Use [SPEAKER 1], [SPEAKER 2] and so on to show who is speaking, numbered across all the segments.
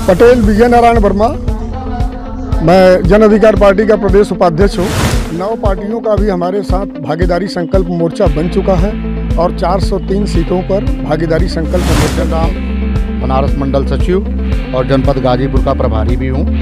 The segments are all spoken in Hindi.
[SPEAKER 1] पटेल विजय नारायण वर्मा। मैं जन अधिकार पार्टी का प्रदेश उपाध्यक्ष हूँ। 9 पार्टियों का भी हमारे साथ भागीदारी संकल्प मोर्चा बन चुका है और 403 सीटों पर भागीदारी संकल्प मोर्चा का
[SPEAKER 2] बनारस मंडल सचिव और जनपद गाजीपुर का प्रभारी भी हूँ।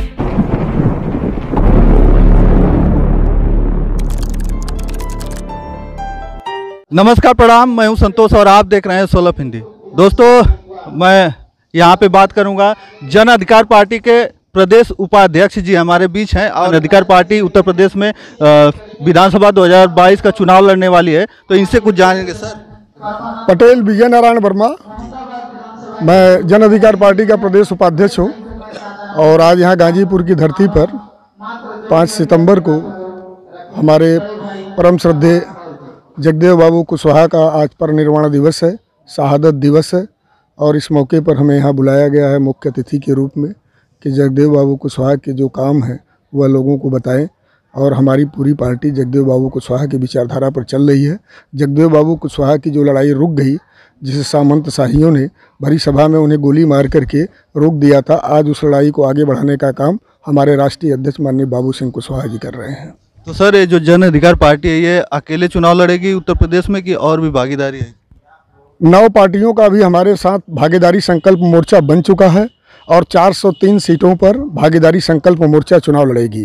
[SPEAKER 3] नमस्कार, प्रणाम। मैं हूं संतोष और आप देख रहे हैं 16 हिंदी। दोस्तों, मैं यहां पे बात करूंगा जन अधिकार पार्टी के प्रदेश उपाध्यक्ष जी हमारे बीच हैं और अधिकार पार्टी उत्तर प्रदेश में विधानसभा 2022 का चुनाव लड़ने वाली है, तो इनसे कुछ जानेंगे। सर,
[SPEAKER 1] पटेल विजय नारायण वर्मा। मैं जन अधिकार पार्टी का प्रदेश उपाध्यक्ष हूँ और आज यहाँ गाजीपुर की धरती पर 5 सितंबर को हमारे परम श्रद्धेय जगदेव बाबू कुशवाहा का आज परिनिर्वाण दिवस है, शहादत दिवस है। और इस मौके पर हमें यहाँ बुलाया गया है मुख्य अतिथि के रूप में कि जगदेव बाबू कुशवाहा के जो काम है वह लोगों को बताएं। और हमारी पूरी पार्टी जगदेव बाबू कुशवाहा की विचारधारा पर चल रही है। जगदेव बाबू कुशवाहा की जो लड़ाई रुक गई, जिसे सामंत शाहियों ने भरी सभा में उन्हें गोली मार करके रोक दिया था, आज उस लड़ाई को आगे बढ़ाने का काम हमारे राष्ट्रीय अध्यक्ष माननीय बाबू सिंह कुशवाहा जी कर रहे हैं।
[SPEAKER 3] तो सर, ये जो जन अधिकार पार्टी है ये अकेले चुनाव लड़ेगी उत्तर प्रदेश में कि और भी भागीदारी है?
[SPEAKER 1] 9 पार्टियों का भी हमारे साथ भागीदारी संकल्प मोर्चा बन चुका है और 403 सीटों पर भागीदारी संकल्प मोर्चा चुनाव लड़ेगी।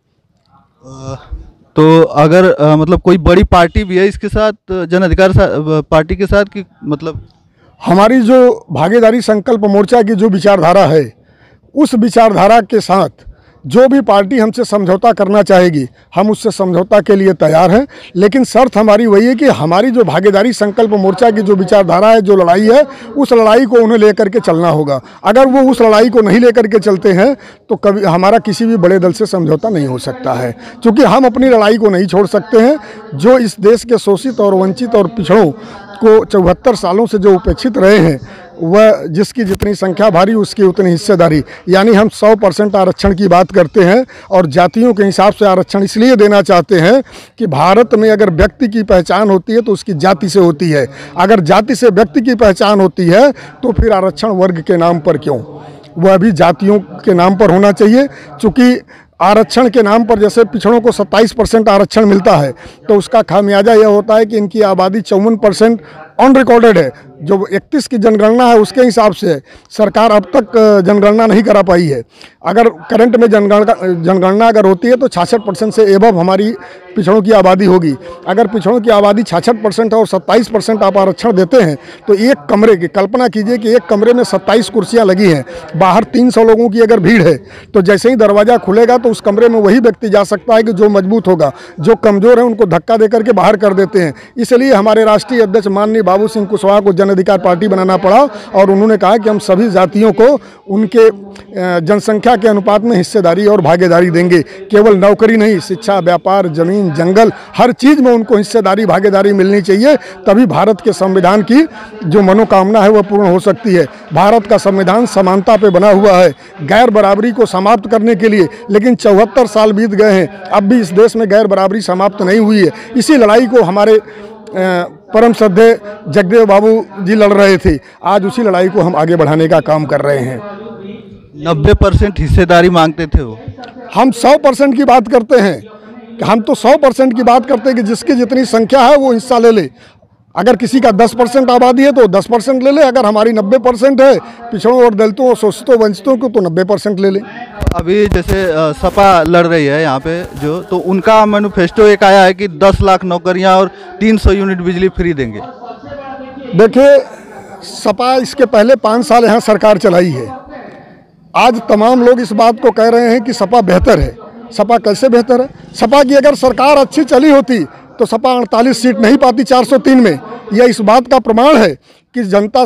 [SPEAKER 3] तो अगर मतलब कोई बड़ी पार्टी भी है इसके साथ, जन अधिकार पार्टी के साथ, कि मतलब
[SPEAKER 1] हमारी जो भागीदारी संकल्प मोर्चा की जो विचारधारा है, उस विचारधारा के साथ जो भी पार्टी हमसे समझौता करना चाहेगी हम उससे समझौता के लिए तैयार हैं। लेकिन शर्त हमारी वही है कि हमारी जो भागीदारी संकल्प मोर्चा की जो विचारधारा है, जो लड़ाई है, उस लड़ाई को उन्हें लेकर के चलना होगा। अगर वो उस लड़ाई को नहीं लेकर के चलते हैं तो कभी हमारा किसी भी बड़े दल से समझौता नहीं हो सकता है, क्योंकि हम अपनी लड़ाई को नहीं छोड़ सकते हैं। जो इस देश के शोषित और वंचित और पिछड़ों को 74 सालों से जो उपेक्षित रहे हैं, वह जिसकी जितनी संख्या भारी उसकी उतनी हिस्सेदारी, यानी हम 100% आरक्षण की बात करते हैं और जातियों के हिसाब से आरक्षण इसलिए देना चाहते हैं कि भारत में अगर व्यक्ति की पहचान होती है तो उसकी जाति से होती है। अगर जाति से व्यक्ति की पहचान होती है तो फिर आरक्षण वर्ग के नाम पर क्यों, वह भी जातियों के नाम पर होना चाहिए। चूँकि आरक्षण के नाम पर जैसे पिछड़ों को 27% आरक्षण मिलता है, तो उसका खामियाजा यह होता है कि इनकी आबादी 54% ऑन रिकॉर्डेड है। जो 31 की जनगणना है उसके हिसाब से सरकार अब तक जनगणना नहीं करा पाई है। अगर करंट में जनगणना अगर होती है तो 66% से एबव हमारी पिछड़ों की आबादी होगी। अगर पिछड़ों की आबादी 66% और 27% आप आरक्षण देते हैं तो एक कमरे की कल्पना कीजिए कि एक कमरे में 27 कुर्सियां लगी हैं, बाहर 300 लोगों की अगर भीड़ है तो जैसे ही दरवाज़ा खुलेगा तो उस कमरे में वही व्यक्ति जा सकता है कि जो मजबूत होगा। जो कमज़ोर है उनको धक्का दे करके बाहर कर देते हैं। इसलिए हमारे राष्ट्रीय अध्यक्ष माननीय बाबू सिंह कुशवाहा को जन अधिकार पार्टी बनाना पड़ा और उन्होंने कहा कि हम सभी जातियों को उनके जनसंख्या के अनुपात में हिस्सेदारी और भागीदारी देंगे। केवल नौकरी नहीं, शिक्षा, व्यापार, जमीन, जंगल, हर चीज़ में उनको हिस्सेदारी भागीदारी मिलनी चाहिए। तभी भारत के संविधान की जो मनोकामना है वह पूर्ण हो सकती है। भारत का संविधान समानता पे बना हुआ है, गैर बराबरी को समाप्त करने के लिए। लेकिन 74 साल बीत गए हैं, अब भी इस देश में गैर बराबरी समाप्त नहीं हुई है। इसी लड़ाई को हमारे परम श्रद्धेय जगदेव बाबू जी लड़ रहे थे, आज उसी लड़ाई को हम आगे बढ़ाने का काम कर रहे हैं।
[SPEAKER 3] 90% हिस्सेदारी मांगते थे वो,
[SPEAKER 1] हम 100% की बात करते हैं। हम तो 100% की बात करते हैं कि जिसकी जितनी संख्या है वो हिस्सा ले ले। अगर किसी का 10% आबादी है तो 10% ले ले। अगर हमारी 90% है पिछड़ों और दलितों और शोषितों वंचितों को तो 90% ले ले।
[SPEAKER 3] अभी जैसे सपा लड़ रही है यहाँ पे जो, तो उनका मैनिफेस्टो एक आया है कि 10 लाख नौकरियाँ और 300 यूनिट बिजली फ्री देंगे।
[SPEAKER 1] देखिए, सपा इसके पहले 5 साल यहाँ सरकार चलाई है। आज तमाम लोग इस बात को कह रहे हैं कि सपा बेहतर है। सपा कैसे बेहतर है? सपा की अगर सरकार अच्छी चली होती तो सपा 48 सीट नहीं पाती 403 में। यह इस बात का प्रमाण है कि जनता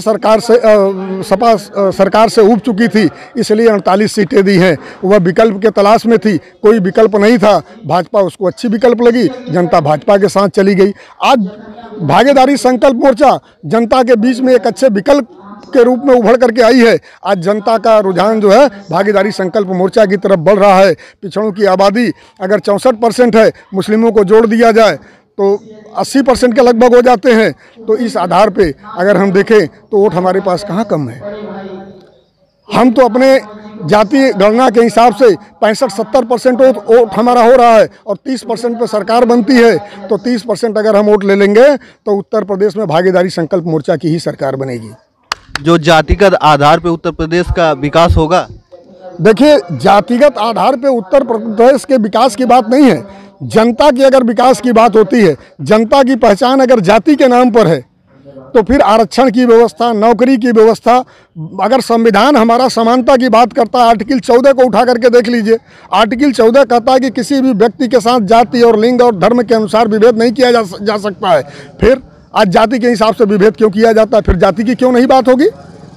[SPEAKER 1] सपा सरकार से ऊब चुकी थी, इसलिए 48 सीटें दी हैं। वह विकल्प के तलाश में थी, कोई विकल्प नहीं था। भाजपा उसको अच्छी विकल्प लगी, जनता भाजपा के साथ चली गई। आज भागीदारी संकल्प मोर्चा जनता के बीच में एक अच्छे विकल्प के रूप में उभर करके आई है। आज जनता का रुझान जो है भागीदारी संकल्प मोर्चा की तरफ बढ़ रहा है। पिछड़ों की आबादी अगर 64% है, मुस्लिमों को जोड़ दिया जाए तो 80% के लगभग हो जाते हैं। तो इस आधार पे अगर हम देखें तो वोट हमारे पास कहाँ कम है। हम तो अपने जाति गणना के हिसाब से 65-70% वोट हमारा हो रहा है और 30% पे सरकार बनती है, तो 30% अगर हम वोट ले लेंगे तो उत्तर प्रदेश में भागीदारी संकल्प मोर्चा की ही सरकार बनेगी।
[SPEAKER 3] जो जातिगत आधार पे उत्तर प्रदेश का विकास होगा?
[SPEAKER 1] देखिए, जातिगत आधार पे उत्तर प्रदेश के विकास की बात नहीं है, जनता की अगर विकास की बात होती है, जनता की पहचान अगर जाति के नाम पर है, तो फिर आरक्षण की व्यवस्था, नौकरी की व्यवस्था, अगर संविधान हमारा समानता की बात करता है, आर्टिकल 14 को उठा करके देख लीजिए। आर्टिकल 14 कहता है कि किसी भी व्यक्ति के साथ जाति और लिंग और धर्म के अनुसार विभेद नहीं किया जा सकता है। फिर आज जाति के हिसाब से विभेद क्यों किया जाता है? फिर जाति की क्यों नहीं बात होगी?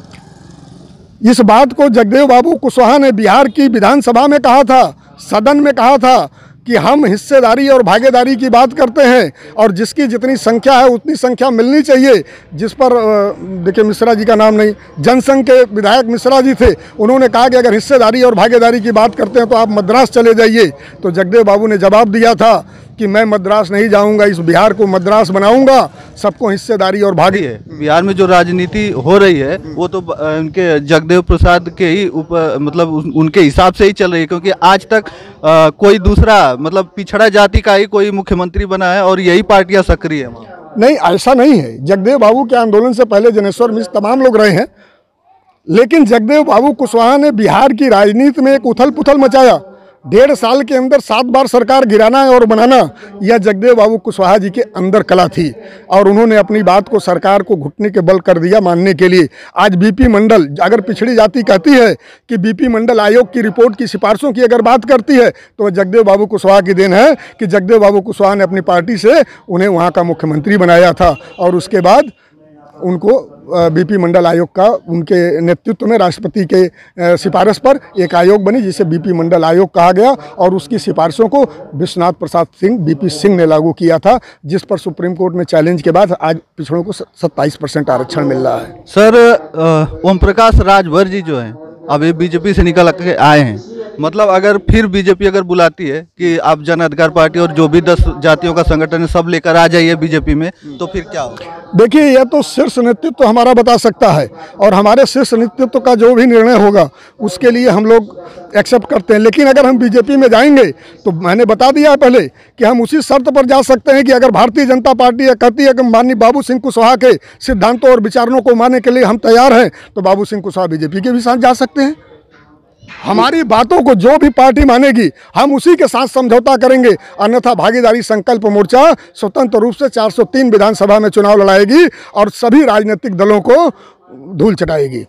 [SPEAKER 1] इस बात को जगदेव बाबू कुशवाहा ने बिहार की विधानसभा में कहा था, सदन में कहा था कि हम हिस्सेदारी और भागीदारी की बात करते हैं और जिसकी जितनी संख्या है उतनी संख्या मिलनी चाहिए। जिस पर देखिए, मिश्रा जी का नाम नहीं, जनसंघ के विधायक मिश्रा जी थे, उन्होंने कहा कि अगर हिस्सेदारी और भागीदारी की बात करते हैं तो आप मद्रास चले जाइए। तो जगदेव बाबू ने जवाब दिया था कि मैं मद्रास नहीं जाऊंगा, इस बिहार को मद्रास बनाऊंगा, सबको हिस्सेदारी और भागी
[SPEAKER 3] है। बिहार में जो राजनीति हो रही है वो तो उनके जगदेव प्रसाद के ही ऊपर, मतलब उनके हिसाब से ही चल रही है, क्योंकि आज तक कोई दूसरा मतलब पिछड़ा जाति का ही कोई मुख्यमंत्री बना है और यही पार्टियां सक्रिय है वहाँ।
[SPEAKER 1] नहीं, ऐसा नहीं है। जगदेव बाबू के आंदोलन से पहले जनेश्वर मिश्र तमाम लोग रहे हैं, लेकिन जगदेव बाबू कुशवाहा ने बिहार की राजनीति में एक उथल पुथल मचाया। 1.5 साल के अंदर 7 बार सरकार गिराना और बनाना, यह जगदेव बाबू कुशवाहा जी के अंदर कला थी और उन्होंने अपनी बात को सरकार को घुटने के बल कर दिया मानने के लिए। आज बीपी मंडल, अगर पिछड़ी जाति कहती है कि बीपी मंडल आयोग की रिपोर्ट की सिफारिशों की अगर बात करती है तो वह जगदेव बाबू कुशवाहा की देन है कि जगदेव बाबू कुशवाहा ने अपनी पार्टी से उन्हें वहाँ का मुख्यमंत्री बनाया था और उसके बाद उनको बीपी मंडल आयोग का, उनके नेतृत्व में राष्ट्रपति के सिफारिश पर एक आयोग बनी जिसे बीपी मंडल आयोग कहा गया और उसकी सिफारिशों को विश्वनाथ प्रसाद सिंह, बीपी सिंह ने लागू किया था, जिस पर सुप्रीम कोर्ट में चैलेंज के बाद आज पिछड़ों को 27% आरक्षण मिल रहा है।
[SPEAKER 3] सर, ओम प्रकाश राजभर जी जो हैं अभी बीजेपी से निकल के आए हैं, मतलब अगर फिर बीजेपी अगर बुलाती है कि आप जन अधिकार पार्टी और जो भी 10 जातियों का संगठन है सब लेकर आ जाइए बीजेपी में, तो फिर क्या होगा?
[SPEAKER 1] देखिए, यह तो शीर्ष नेतृत्व हमारा बता सकता है और हमारे शीर्ष नेतृत्व का जो भी निर्णय होगा उसके लिए हम लोग एक्सेप्ट करते हैं। लेकिन अगर हम बीजेपी में जाएंगे तो मैंने बता दिया है पहले कि हम उसी शर्त पर जा सकते हैं कि अगर भारतीय जनता पार्टी कहती है कि माननीय बाबू सिंह कुशवाहा के सिद्धांतों और विचारों को मानने के लिए हम तैयार हैं, तो बाबू सिंह कुशवाहा बीजेपी के भी साथ जा सकते हैं। हमारी बातों को जो भी पार्टी मानेगी हम उसी के साथ समझौता करेंगे, अन्यथा भागीदारी संकल्प मोर्चा स्वतंत्र रूप से 403 विधानसभा में चुनाव लड़ाएगी और सभी राजनीतिक दलों को धूल चटाएगी।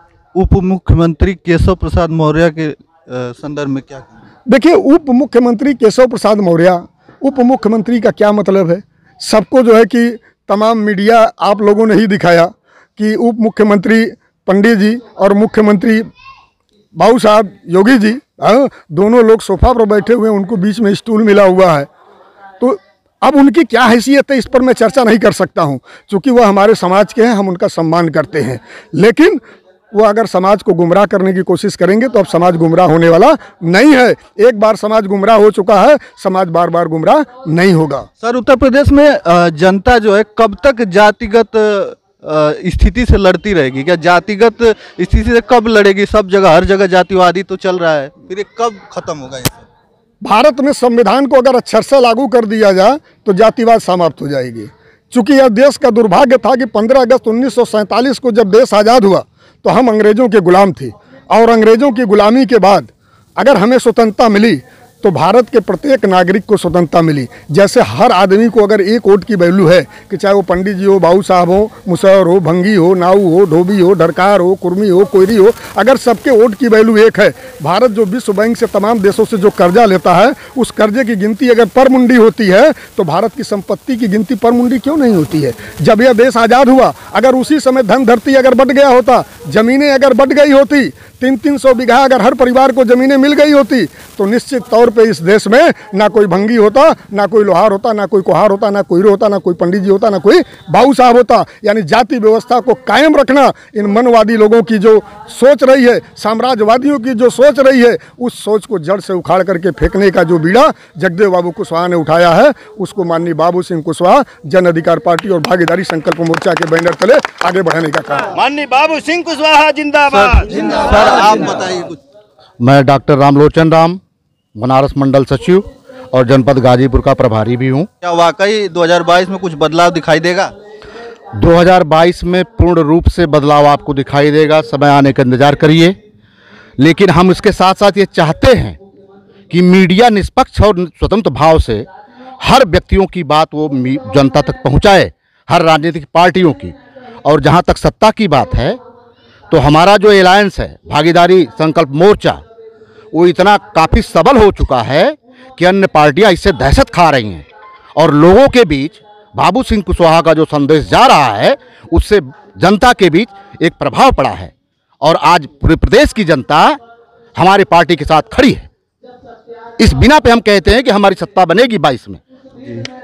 [SPEAKER 3] उप मुख्यमंत्री केशव प्रसाद मौर्य के संदर्भ में क्या?
[SPEAKER 1] देखिए, उप मुख्यमंत्री केशव प्रसाद मौर्य, उप मुख्यमंत्री का क्या मतलब है? सबको जो है कि तमाम मीडिया आप लोगों ने ही दिखाया कि उप मुख्यमंत्री पंडित जी और मुख्यमंत्री बाबू साहब योगी जी, दोनों लोग सोफा पर बैठे हुए हैं, उनको बीच में स्टूल मिला हुआ है। तो अब उनकी क्या हैसियत है इस पर मैं चर्चा नहीं कर सकता हूं, क्योंकि वह हमारे समाज के हैं, हम उनका सम्मान करते हैं। लेकिन वो अगर समाज को गुमराह करने की कोशिश करेंगे तो अब समाज गुमराह होने वाला नहीं है। एक बार समाज गुमराह हो चुका है, समाज बार बार गुमराह नहीं होगा।
[SPEAKER 3] सर, उत्तर प्रदेश में जनता जो है कब तक जातिगत स्थिति से लड़ती रहेगी? क्या जातिगत स्थिति से कब लड़ेगी? सब जगह हर जगह जातिवादी तो चल रहा है, फिर ये कब खत्म होगा? ये
[SPEAKER 1] भारत में संविधान को अगर अक्षर से लागू कर दिया जाए तो जातिवाद समाप्त हो जाएगी। चूंकि यह देश का दुर्भाग्य था कि 15 अगस्त 1947 को जब देश आज़ाद हुआ तो हम अंग्रेज़ों के गुलाम थे और अंग्रेज़ों की गुलामी के बाद अगर हमें स्वतंत्रता मिली तो भारत के प्रत्येक नागरिक को स्वतंत्रता मिली। जैसे हर आदमी को अगर एक वोट की वैल्यू है कि चाहे वो पंडित जी हो, बाबू साहब हो, मुसहर हो, भंगी हो, नाऊ हो, धोबी हो, ढरकार हो, कुर्मी हो, कोयरी हो, अगर सबके वोट की वैल्यू एक है। भारत जो विश्व बैंक से तमाम देशों से जो कर्जा लेता है उस कर्जे की गिनती अगर पर मुंडी होती है तो भारत की संपत्ति की गिनती पर मुंडी क्यों नहीं होती है? जब यह देश आज़ाद हुआ अगर उसी समय धन धरती अगर बढ़ गया होता, ज़मीनें अगर बढ़ गई होती, 300-300 बीघा अगर हर परिवार को ज़मीनें मिल गई होती तो निश्चित तौर पे इस देश में ना कोई भंगी होता, ना कोई लोहार होता, ना कोई कुहार होता, ना कोई होता, ना कोई पंडित जी होता, ना कोई बाबू साहब होता। यानी जाति व्यवस्था को कायम रखना इन मनवादी लोगों की जो सोच रही है, साम्राज्यवादियों की जो सोच रही है, उस सोच को जड़ से उखाड़ करके फेंकने का जो बीड़ा जगदेव बाबू कुशवाहा ने उठाया है, उसको माननीय बाबू सिंह कुशवाहा जन अधिकार पार्टी और भागीदारी संकल्प मोर्चा के बैनर तले आगे बढ़ाने का काम।
[SPEAKER 4] माननीय बाबू सिंह कुशवाहा जिंदाबाद।
[SPEAKER 3] सर, आप बताइए कुछ।
[SPEAKER 2] मैं डॉक्टर रामलोचन राम, बनारस मंडल सचिव और जनपद गाजीपुर का प्रभारी भी हूँ।
[SPEAKER 3] क्या वाकई 2022 में कुछ बदलाव दिखाई देगा?
[SPEAKER 2] 2022 में पूर्ण रूप से बदलाव आपको दिखाई देगा, समय आने का इंतजार करिए। लेकिन हम इसके साथ साथ ये चाहते हैं कि मीडिया निष्पक्ष और स्वतंत्र भाव से हर व्यक्तियों की बात वो जनता तक पहुंचाए, हर राजनीतिक पार्टियों की। और जहां तक सत्ता की बात है तो हमारा जो एलायंस है भागीदारी संकल्प मोर्चा, वो इतना काफ़ी सबल हो चुका है कि अन्य पार्टियां इससे दहशत खा रही हैं। और लोगों के बीच बाबू सिंह कुशवाहा का जो संदेश जा रहा है उससे जनता के बीच एक प्रभाव पड़ा है। और आज पूरे प्रदेश की जनता हमारी पार्टी के साथ खड़ी है। इस बिना पे हम कहते हैं कि हमारी सत्ता बनेगी 22 में।